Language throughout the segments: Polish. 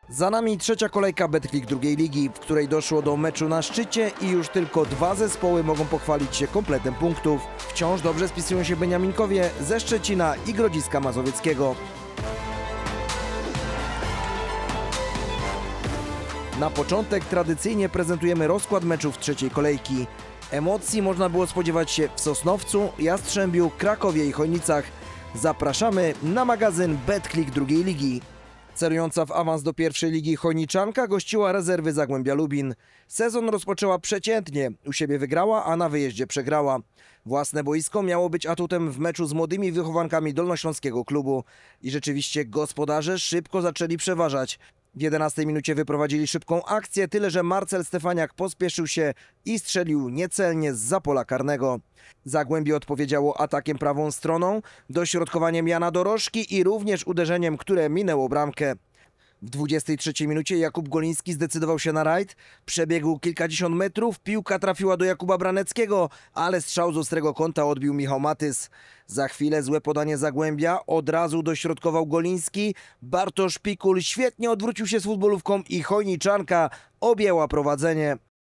Za nami trzecia kolejka Betclic drugiej ligi, w której doszło do meczu na szczycie i już tylko dwa zespoły mogą pochwalić się kompletem punktów. Wciąż dobrze spisują się Beniaminkowie ze Szczecina i Grodziska Mazowieckiego. Na początek tradycyjnie prezentujemy rozkład meczów trzeciej kolejki. Emocji można było spodziewać się w Sosnowcu, Jastrzębiu, Krakowie i Chojnicach. Zapraszamy na magazyn Betclic drugiej ligi. Celująca w awans do pierwszej ligi Chojniczanka gościła rezerwy Zagłębia Lubin. Sezon rozpoczęła przeciętnie, u siebie wygrała, a na wyjeździe przegrała. Własne boisko miało być atutem w meczu z młodymi wychowankami dolnośląskiego klubu. I rzeczywiście gospodarze szybko zaczęli przeważać. W 11 minucie wyprowadzili szybką akcję, tyle że Marcel Stefaniak pospieszył się i strzelił niecelnie zza pola karnego. Zagłębie odpowiedziało atakiem prawą stroną, dośrodkowaniem Jana Dorożki i również uderzeniem, które minęło bramkę. W 23 minucie Jakub Goliński zdecydował się na rajd, przebiegł kilkadziesiąt metrów, piłka trafiła do Jakuba Braneckiego, ale strzał z ostrego kąta odbił Michał Matys. Za chwilę złe podanie Zagłębia, od razu dośrodkował Goliński, Bartosz Pikul świetnie odwrócił się z futbolówką i Chojniczanka objęła prowadzenie.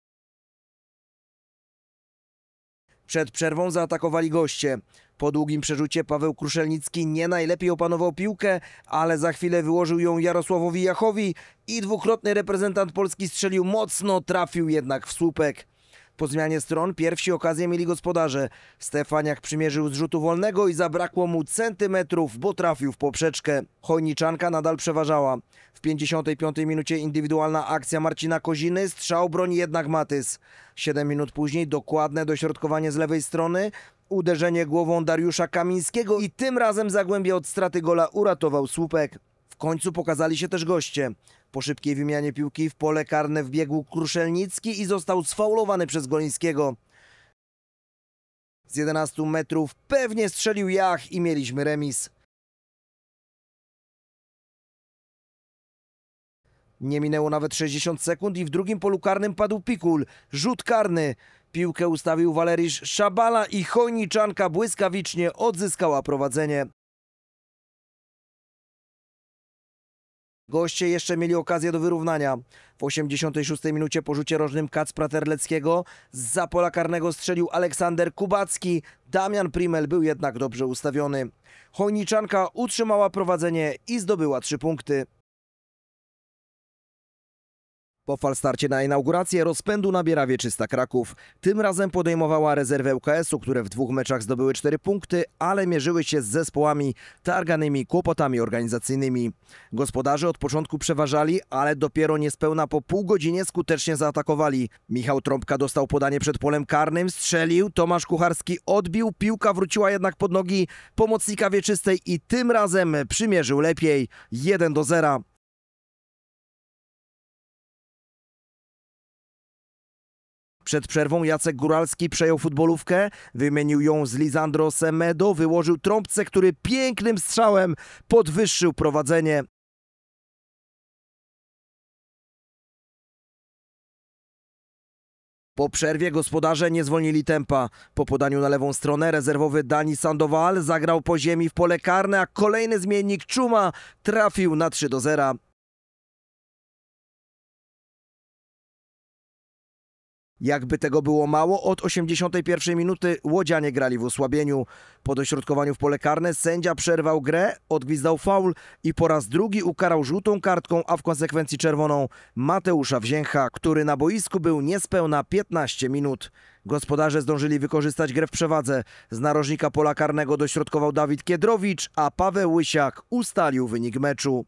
Przed przerwą zaatakowali goście. Po długim przerzucie Paweł Kruszelnicki nie najlepiej opanował piłkę, ale za chwilę wyłożył ją Jarosławowi Jachowi i dwukrotny reprezentant Polski strzelił mocno, trafił jednak w słupek. Po zmianie stron pierwsi okazję mieli gospodarze. Stefaniak przymierzył z rzutu wolnego i zabrakło mu centymetrów, bo trafił w poprzeczkę. Chojniczanka nadal przeważała. W 55 minucie indywidualna akcja Marcina Koziny, strzał broni jednak Matys. 7 minut później dokładne dośrodkowanie z lewej strony, uderzenie głową Dariusza Kamińskiego i tym razem Zagłębie od straty gola uratował słupek. W końcu pokazali się też goście. Po szybkiej wymianie piłki w pole karne wbiegł Kruszelnicki i został sfaulowany przez Golińskiego. Z 11 metrów pewnie strzelił Jach i mieliśmy remis. Nie minęło nawet 60 sekund i w drugim polu karnym padł Pikul. Rzut karny. Piłkę ustawił Walerisz Szabala i Chojniczanka błyskawicznie odzyskała prowadzenie. Goście jeszcze mieli okazję do wyrównania. W 86 minucie po rzucie rożnym Kacpra Terleckiego zza pola karnego strzelił Aleksander Kubacki. Damian Primel był jednak dobrze ustawiony. Chojniczanka utrzymała prowadzenie i zdobyła 3 punkty. Po falstarcie na inaugurację rozpędu nabiera Wieczysta Kraków. Tym razem podejmowała rezerwę ŁKS-u, które w 2 meczach zdobyły 4 punkty, ale mierzyły się z zespołami targanymi kłopotami organizacyjnymi. Gospodarze od początku przeważali, ale dopiero niespełna po pół godzinie skutecznie zaatakowali. Michał Trąbka dostał podanie przed polem karnym, strzelił, Tomasz Kucharski odbił, piłka wróciła jednak pod nogi pomocnika Wieczystej i tym razem przymierzył lepiej. 1-0. Przed przerwą Jacek Góralski przejął futbolówkę, wymienił ją z Lisandro Semedo, wyłożył Trąbce, który pięknym strzałem podwyższył prowadzenie. Po przerwie gospodarze nie zwolnili tempa. Po podaniu na lewą stronę rezerwowy Dani Sandoval zagrał po ziemi w pole karne, a kolejny zmiennik Czuma trafił na 3-0. Jakby tego było mało, od 81 minuty łodzianie grali w osłabieniu. Po dośrodkowaniu w pole karne sędzia przerwał grę, odgwizdał faul i po raz drugi ukarał żółtą kartką, a w konsekwencji czerwoną Mateusza Wzięcha, który na boisku był niespełna 15 minut. Gospodarze zdążyli wykorzystać grę w przewadze. Z narożnika pola karnego dośrodkował Dawid Kiedrowicz, a Paweł Łysiak ustalił wynik meczu.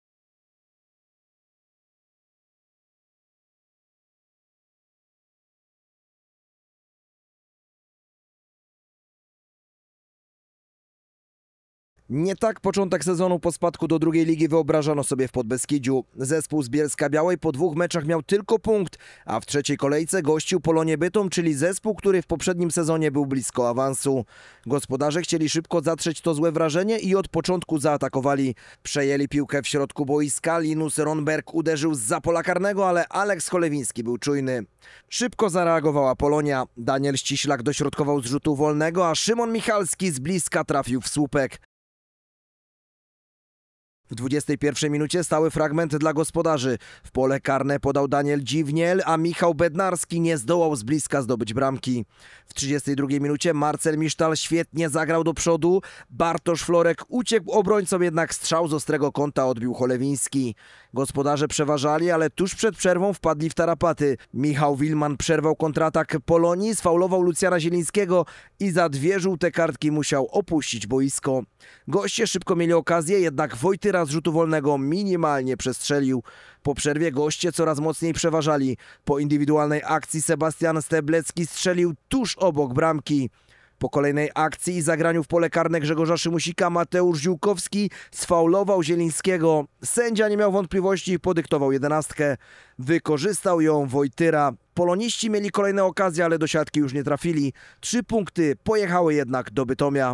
Nie tak początek sezonu po spadku do drugiej ligi wyobrażano sobie w Podbeskidziu. Zespół z Bielska-Białej po 2 meczach miał tylko punkt, a w trzeciej kolejce gościł Polonię Bytom, czyli zespół, który w poprzednim sezonie był blisko awansu. Gospodarze chcieli szybko zatrzeć to złe wrażenie i od początku zaatakowali. Przejęli piłkę w środku boiska, Linus Ronberg uderzył zza pola karnego, ale Aleks Cholewiński był czujny. Szybko zareagowała Polonia. Daniel Ściślak dośrodkował z rzutu wolnego, a Szymon Michalski z bliska trafił w słupek. W 21 minucie stały fragment dla gospodarzy. W pole karne podał Daniel Dziwniel, a Michał Bednarski nie zdołał z bliska zdobyć bramki. W 32 minucie Marcel Misztal świetnie zagrał do przodu. Bartosz Florek uciekł obrońcom, jednak strzał z ostrego kąta odbił Cholewiński. Gospodarze przeważali, ale tuż przed przerwą wpadli w tarapaty. Michał Wilman przerwał kontratak Polonii, sfaulował Lucjana Zielińskiego i za 2 żółte kartki musiał opuścić boisko. Goście szybko mieli okazję, jednak Wojtyra z rzutu wolnego minimalnie przestrzelił. Po przerwie goście coraz mocniej przeważali. Po indywidualnej akcji Sebastian Steblecki strzelił tuż obok bramki. Po kolejnej akcji i zagraniu w pole karne Grzegorza Szymusika Mateusz Ziółkowski sfaulował Zielińskiego. Sędzia nie miał wątpliwości i podyktował 11. Wykorzystał ją Wojtyra. Poloniści mieli kolejne okazje, ale do siatki już nie trafili. 3 punkty pojechały jednak do Bytomia.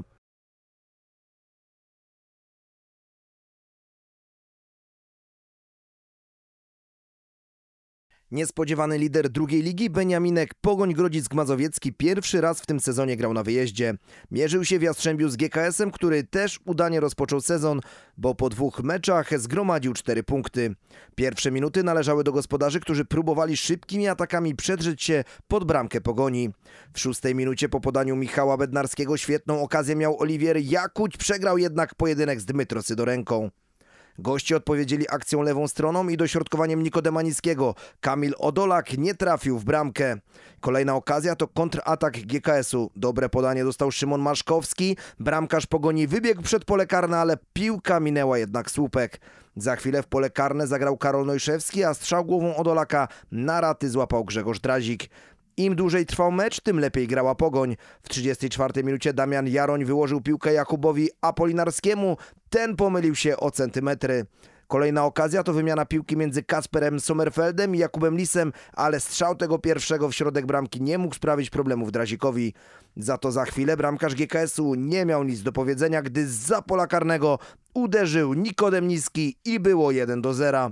Niespodziewany lider drugiej ligi Beniaminek Pogoń Grodzisk Mazowiecki pierwszy raz w tym sezonie grał na wyjeździe. Mierzył się w Jastrzębiu z GKS-em, który też udanie rozpoczął sezon, bo po 2 meczach zgromadził 4 punkty. Pierwsze minuty należały do gospodarzy, którzy próbowali szybkimi atakami przedrzeć się pod bramkę Pogoni. W 6 minucie po podaniu Michała Bednarskiego świetną okazję miał Oliwier Jakuć, przegrał jednak pojedynek z Dmytro Sydorenką. Goście odpowiedzieli akcją lewą stroną i dośrodkowaniem Nikodema Niskiego. Kamil Odolak nie trafił w bramkę. Kolejna okazja to kontratak GKS-u. Dobre podanie dostał Szymon Maszkowski. Bramkarz Pogoni wybiegł przed pole karne, ale piłka minęła jednak słupek. Za chwilę w pole karne zagrał Karol Nojszewski, a strzał głową Odolaka na raty złapał Grzegorz Drazik. Im dłużej trwał mecz, tym lepiej grała Pogoń. W 34 minucie Damian Jaroń wyłożył piłkę Jakubowi Apolinarskiemu. Ten pomylił się o centymetry. Kolejna okazja to wymiana piłki między Kasperem Sommerfeldem i Jakubem Lisem, ale strzał tego pierwszego w środek bramki nie mógł sprawić problemów Drazikowi. Za to za chwilę bramkarz GKS-u nie miał nic do powiedzenia, gdy zza pola karnego uderzył Nikodem Niski i było 1-0.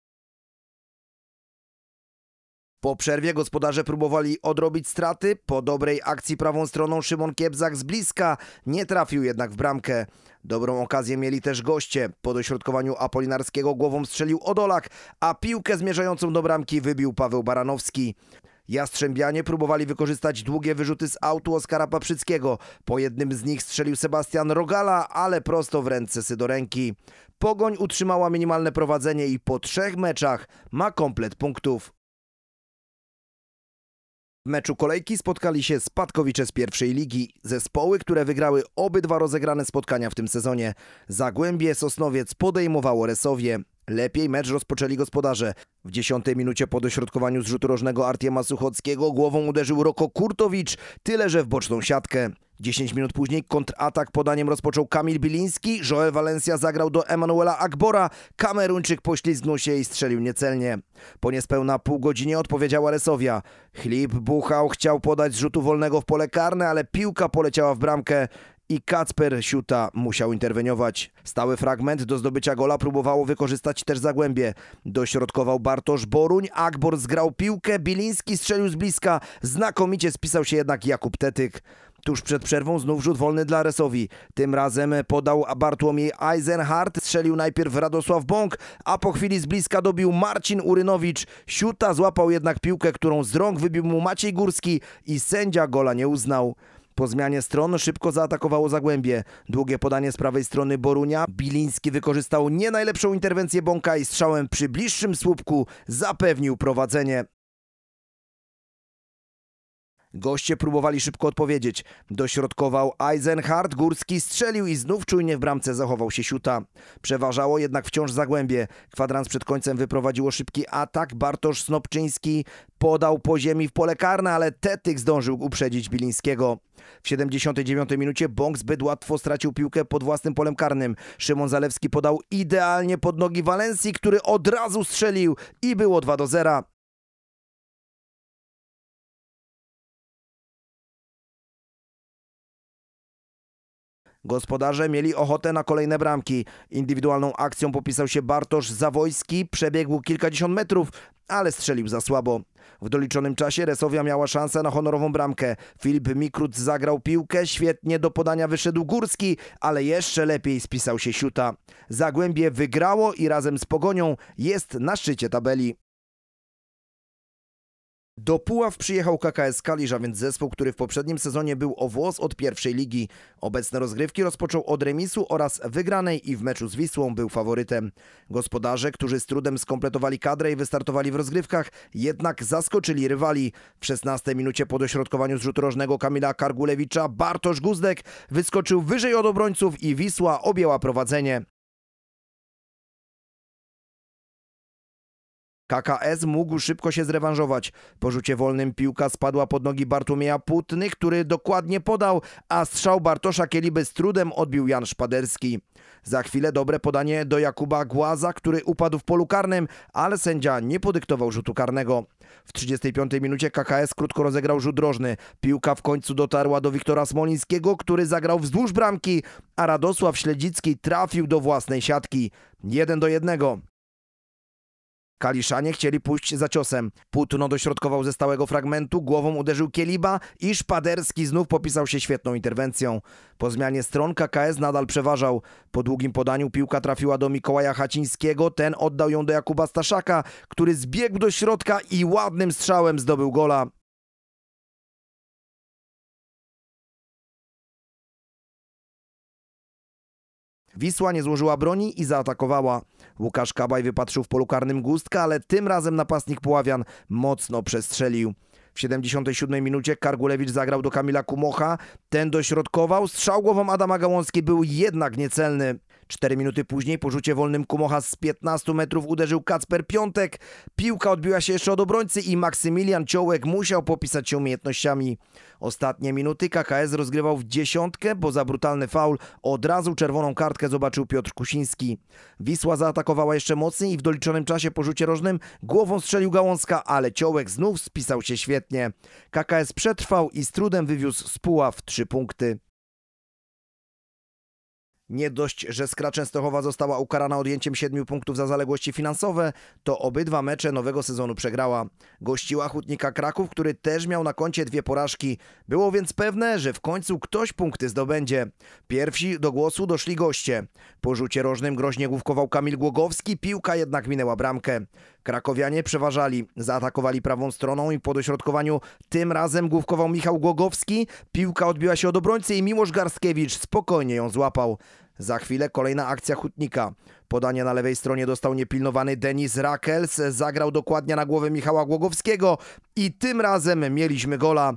Po przerwie gospodarze próbowali odrobić straty. Po dobrej akcji prawą stroną Szymon Kiebzak z bliska nie trafił jednak w bramkę. Dobrą okazję mieli też goście. Po dośrodkowaniu Apolinarskiego głową strzelił Odolak, a piłkę zmierzającą do bramki wybił Paweł Baranowski. Jastrzębianie próbowali wykorzystać długie wyrzuty z autu Oskara Paprzyckiego. Po jednym z nich strzelił Sebastian Rogala, ale prosto w ręce Sydorenki. Pogoń utrzymała minimalne prowadzenie i po 3 meczach ma komplet punktów. W meczu kolejki spotkali się Spadkowicze z pierwszej ligi. Zespoły, które wygrały obydwa rozegrane spotkania w tym sezonie. Zagłębie Sosnowiec podejmowało Resowie. Lepiej mecz rozpoczęli gospodarze. W 10 minucie po dośrodkowaniu z rzutu rożnego Artiema Suchockiego głową uderzył Roko Kurtowicz, tyle że w boczną siatkę. 10 minut później kontratak podaniem rozpoczął Kamil Biliński, Joel Valencia zagrał do Emanuela Agbora, Kameruńczyk poślizgnął się i strzelił niecelnie. Po niespełna pół godzinie odpowiedziała Resowia. Chlip Buchał chciał podać z rzutu wolnego w pole karne, ale piłka poleciała w bramkę i Kacper Siuta musiał interweniować. Stały fragment do zdobycia gola próbowało wykorzystać też Zagłębie. Dośrodkował Bartosz Boruń, Agbor zgrał piłkę, Biliński strzelił z bliska, znakomicie spisał się jednak Jakub Tetyk. Tuż przed przerwą znów rzut wolny dla Resowi. Tym razem podał Bartłomiej Eisenhardt, strzelił najpierw Radosław Bąk, a po chwili z bliska dobił Marcin Urynowicz. Siuta złapał jednak piłkę, którą z rąk wybił mu Maciej Górski i sędzia gola nie uznał. Po zmianie stron szybko zaatakowało Zagłębie. Długie podanie z prawej strony Borunia. Biliński wykorzystał nie najlepszą interwencję Bąka i strzałem przy bliższym słupku zapewnił prowadzenie. Goście próbowali szybko odpowiedzieć. Dośrodkował Eisenhardt, Górski strzelił i znów czujnie w bramce zachował się Siuta. Przeważało jednak wciąż Zagłębie. Kwadrans przed końcem wyprowadziło szybki atak. Bartosz Snopczyński podał po ziemi w pole karne, ale Tetyk zdążył uprzedzić Bilińskiego. W 79 minucie Bąk zbyt łatwo stracił piłkę pod własnym polem karnym. Szymon Zalewski podał idealnie pod nogi Walencji, który od razu strzelił i było 2-0. Gospodarze mieli ochotę na kolejne bramki. Indywidualną akcją popisał się Bartosz Zawojski, przebiegł kilkadziesiąt metrów, ale strzelił za słabo. W doliczonym czasie Resowia miała szansę na honorową bramkę. Filip Mikrut zagrał piłkę, świetnie do podania wyszedł Górski, ale jeszcze lepiej spisał się Siuta. Zagłębie wygrało i razem z Pogonią jest na szczycie tabeli. Do Puław przyjechał KKS Kalisz, a więc zespół, który w poprzednim sezonie był o włos od pierwszej ligi. Obecne rozgrywki rozpoczął od remisu oraz wygranej i w meczu z Wisłą był faworytem. Gospodarze, którzy z trudem skompletowali kadrę i wystartowali w rozgrywkach, jednak zaskoczyli rywali. W 16 minucie po dośrodkowaniu z rzutu rożnego Kamila Kargulewicza Bartosz Guzdek wyskoczył wyżej od obrońców i Wisła objęła prowadzenie. KKS mógł szybko się zrewanżować. Po rzucie wolnym piłka spadła pod nogi Bartłomieja Putny, który dokładnie podał, a strzał Bartosza Kieliby z trudem odbił Jan Szpaderski. Za chwilę dobre podanie do Jakuba Głaza, który upadł w polu karnym, ale sędzia nie podyktował rzutu karnego. W 35 minucie KKS krótko rozegrał rzut rożny. Piłka w końcu dotarła do Wiktora Smolińskiego, który zagrał wzdłuż bramki, a Radosław Śledzicki trafił do własnej siatki. 1-1. Kaliszanie chcieli pójść za ciosem. Putno dośrodkował ze stałego fragmentu, głową uderzył Kieliba i Szpaderski znów popisał się świetną interwencją. Po zmianie stron KKS nadal przeważał. Po długim podaniu piłka trafiła do Mikołaja Hacińskiego, ten oddał ją do Jakuba Staszaka, który zbiegł do środka i ładnym strzałem zdobył gola. Wisła nie złożyła broni i zaatakowała. Łukasz Kabaj wypatrzył w polu karnym Gustka, ale tym razem napastnik Puławian mocno przestrzelił. W 77 minucie Kargulewicz zagrał do Kamila Kumocha. Ten dośrodkował. Strzał głową Adama Gałązki był jednak niecelny. 4 minuty później po rzucie wolnym Kumocha z 15 metrów uderzył Kacper Piątek. Piłka odbiła się jeszcze od obrońcy i Maksymilian Ciołek musiał popisać się umiejętnościami. Ostatnie minuty KKS rozgrywał w dziesiątkę, bo za brutalny faul od razu czerwoną kartkę zobaczył Piotr Kusiński. Wisła zaatakowała jeszcze mocniej i w doliczonym czasie po rzucie rożnym głową strzelił Gałązka, ale Ciołek znów spisał się świetnie. KKS przetrwał i z trudem wywiózł z Puław 3 punkty. Nie dość, że Skra Częstochowa została ukarana odjęciem 7 punktów za zaległości finansowe, to obydwa mecze nowego sezonu przegrała. Gościła Hutnika Kraków, który też miał na koncie 2 porażki. Było więc pewne, że w końcu ktoś punkty zdobędzie. Pierwsi do głosu doszli goście. Po rzucie rożnym groźnie główkował Kamil Głogowski, piłka jednak minęła bramkę. Krakowianie przeważali, zaatakowali prawą stroną i po dośrodkowaniu tym razem główkował Michał Głogowski. Piłka odbiła się od obrońcy i Miłosz Garskiewicz spokojnie ją złapał. Za chwilę kolejna akcja Hutnika. Podanie na lewej stronie dostał niepilnowany Denis Rakels, zagrał dokładnie na głowę Michała Głogowskiego i tym razem mieliśmy gola.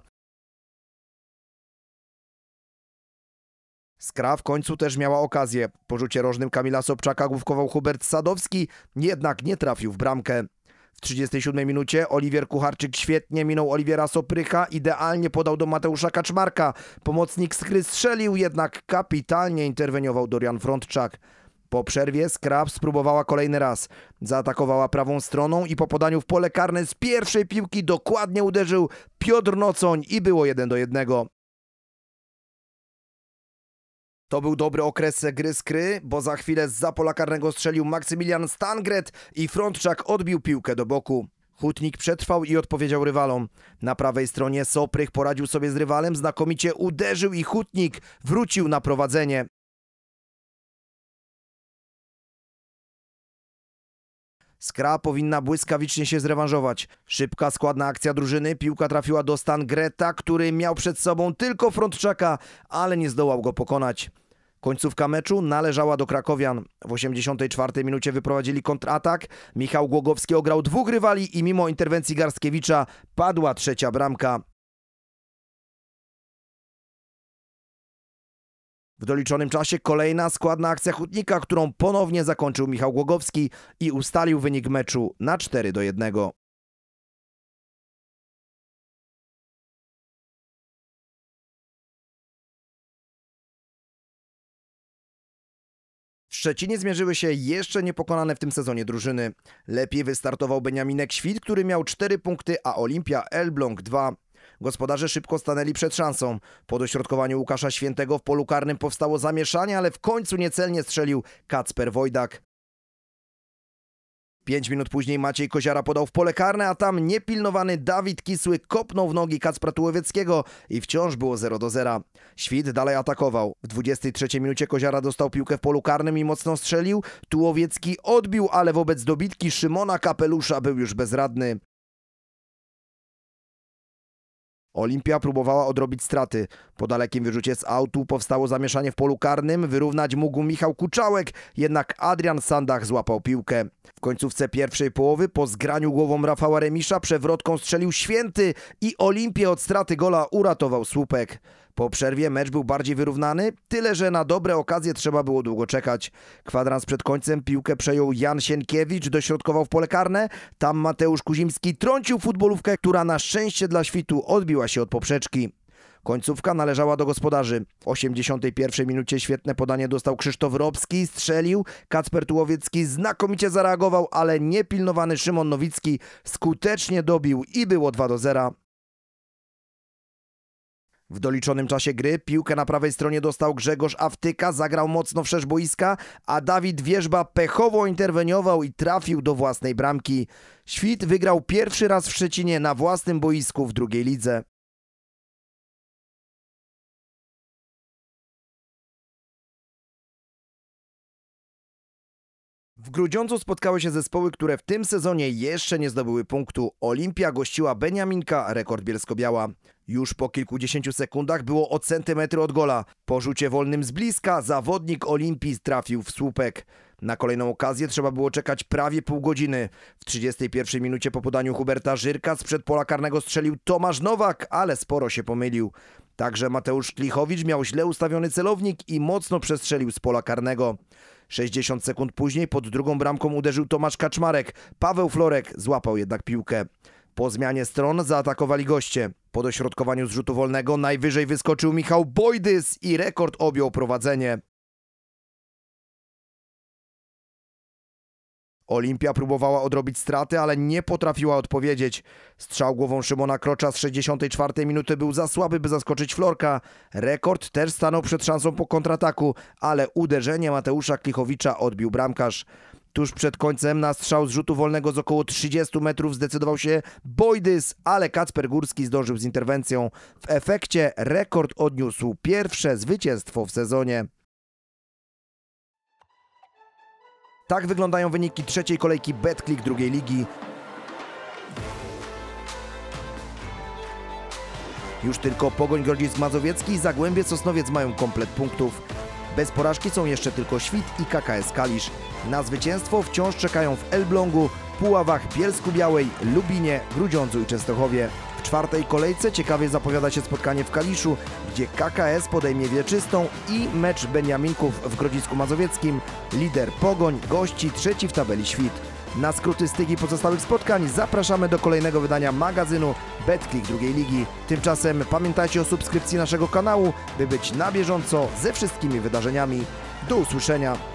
Skra w końcu też miała okazję. Po rzucie rożnym Kamila Sobczaka główkował Hubert Sadowski, jednak nie trafił w bramkę. W 37 minucie Oliwier Kucharczyk świetnie minął Oliwiera Soprycha, idealnie podał do Mateusza Kaczmarka. Pomocnik Skry strzelił, jednak kapitalnie interweniował Dorian Frądczak. Po przerwie Skra spróbowała kolejny raz. Zaatakowała prawą stroną i po podaniu w pole karne z pierwszej piłki dokładnie uderzył Piotr Nocoń i było 1-1. To był dobry okres gry Skry, bo za chwilę zza pola karnego strzelił Maksymilian Stangret i Frądczak odbił piłkę do boku. Hutnik przetrwał i odpowiedział rywalom. Na prawej stronie Soprych poradził sobie z rywalem, znakomicie uderzył i Hutnik wrócił na prowadzenie. Skra powinna błyskawicznie się zrewanżować. Szybka, składna akcja drużyny, piłka trafiła do Stangreta, który miał przed sobą tylko Frądczaka, ale nie zdołał go pokonać. Końcówka meczu należała do krakowian. W 84 minucie wyprowadzili kontratak. Michał Głogowski ograł 2 rywali i mimo interwencji Garskiewicza padła 3. bramka. W doliczonym czasie kolejna składna akcja Hutnika, którą ponownie zakończył Michał Głogowski i ustalił wynik meczu na 4-1. W Szczecinie zmierzyły się jeszcze niepokonane w tym sezonie drużyny. Lepiej wystartował Beniaminek Świt, który miał 4 punkty, a Olimpia Elbląg 2. Gospodarze szybko stanęli przed szansą. Po dośrodkowaniu Łukasza Świętego w polu karnym powstało zamieszanie, ale w końcu niecelnie strzelił Kacper Wojdak. 5 minut później Maciej Koziara podał w pole karne, a tam niepilnowany Dawid Kisły kopnął w nogi Kacpra Tułowieckiego i wciąż było 0-0. Świt dalej atakował. W 23 minucie Koziara dostał piłkę w polu karnym i mocno strzelił. Tułowiecki odbił, ale wobec dobitki Szymona Kapelusza był już bezradny. Olimpia próbowała odrobić straty. Po dalekim wyrzucie z autu powstało zamieszanie w polu karnym. Wyrównać mógł Michał Kuczałek, jednak Adrian Sandach złapał piłkę. W końcówce pierwszej połowy po zgraniu głową Rafała Remisza przewrotką strzelił Święty i Olimpię od straty gola uratował słupek. Po przerwie mecz był bardziej wyrównany, tyle że na dobre okazje trzeba było długo czekać. Kwadrans przed końcem piłkę przejął Jan Sienkiewicz, dośrodkował w pole karne. Tam Mateusz Kuzimski trącił futbolówkę, która na szczęście dla Świtu odbiła się od poprzeczki. Końcówka należała do gospodarzy. W 81 minucie świetne podanie dostał Krzysztof Robski, strzelił. Kacper Tułowiecki znakomicie zareagował, ale niepilnowany Szymon Nowicki skutecznie dobił i było 2-0. W doliczonym czasie gry piłkę na prawej stronie dostał Grzegorz Awtyka, zagrał mocno wszerz boiska, a Dawid Wierzba pechowo interweniował i trafił do własnej bramki. Świt wygrał pierwszy raz w Szczecinie na własnym boisku w drugiej lidze. W Grudziądzu spotkały się zespoły, które w tym sezonie jeszcze nie zdobyły punktu. Olimpia gościła Beniaminka, Rekord Bielsko-Biała. Już po kilkudziesięciu sekundach było o centymetry od gola. Po rzucie wolnym z bliska zawodnik Olimpii trafił w słupek. Na kolejną okazję trzeba było czekać prawie pół godziny. W 31 minucie po podaniu Huberta Żyrka sprzed pola karnego strzelił Tomasz Nowak, ale sporo się pomylił. Także Mateusz Klichowicz miał źle ustawiony celownik i mocno przestrzelił z pola karnego. 60 sekund później pod drugą bramką uderzył Tomasz Kaczmarek. Paweł Florek złapał jednak piłkę. Po zmianie stron zaatakowali goście. Po dośrodkowaniu z rzutu wolnego najwyżej wyskoczył Michał Bojdys i Rekord objął prowadzenie. Olimpia próbowała odrobić straty, ale nie potrafiła odpowiedzieć. Strzał głową Szymona Krocza z 64 minuty był za słaby, by zaskoczyć Florka. Rekord też stanął przed szansą po kontrataku, ale uderzenie Mateusza Klichowicza odbił bramkarz. Tuż przed końcem na strzał z rzutu wolnego z około 30 metrów zdecydował się Bojdys, ale Kacper Górski zdążył z interwencją. W efekcie Rekord odniósł pierwsze zwycięstwo w sezonie. Tak wyglądają wyniki trzeciej kolejki Betclic drugiej ligi. Już tylko Pogoń Grodzisk Mazowiecki i Zagłębie Sosnowiec mają komplet punktów. Bez porażki są jeszcze tylko Świt i KKS Kalisz. Na zwycięstwo wciąż czekają w Elblągu, Puławach, Bielsku-Białej, Lubinie, Grudziądzu i Częstochowie. W czwartej kolejce ciekawie zapowiada się spotkanie w Kaliszu, gdzie KKS podejmie Wieczystą i mecz Beniaminków w Grodzisku Mazowieckim. Lider Pogoń gości trzeci w tabeli Świt. Na skróty z tych i pozostałych spotkań zapraszamy do kolejnego wydania magazynu Betclic drugiej ligi. Tymczasem pamiętajcie o subskrypcji naszego kanału, by być na bieżąco ze wszystkimi wydarzeniami. Do usłyszenia!